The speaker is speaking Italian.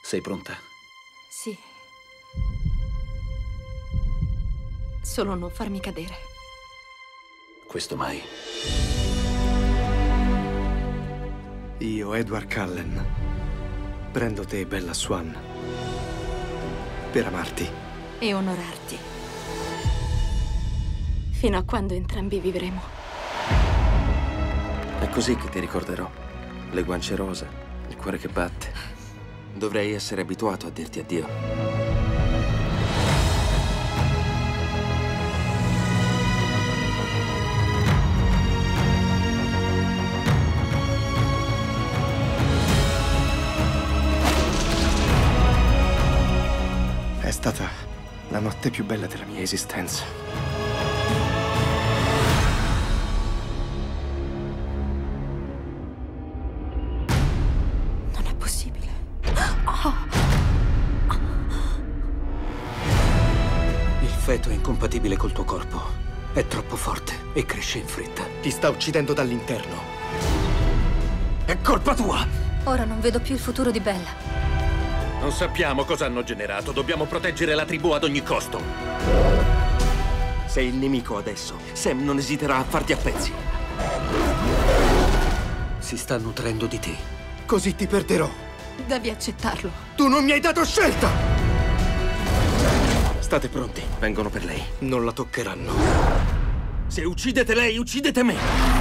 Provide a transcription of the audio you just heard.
Sei pronta? Sì. Solo non farmi cadere. Questo mai. Io, Edward Cullen, prendo te, Bella Swan, per amarti. E onorarti. Fino a quando entrambi vivremo. È così che ti ricorderò. Le guance rosa, il cuore che batte. Dovrei essere abituato a dirti addio. È stata la notte più bella della mia esistenza. Non è possibile. Il feto è incompatibile col tuo corpo. È troppo forte e cresce in fretta. Ti sta uccidendo dall'interno. È colpa tua! Ora non vedo più il futuro di Bella. Non sappiamo cosa hanno generato. Dobbiamo proteggere la tribù ad ogni costo. Sei il nemico adesso. Sam non esiterà a farti a pezzi. Si sta nutrendo di te. Così ti perderò. Devi accettarlo. Tu non mi hai dato scelta! State pronti, vengono per lei. Non la toccheranno. Se uccidete lei, uccidete me.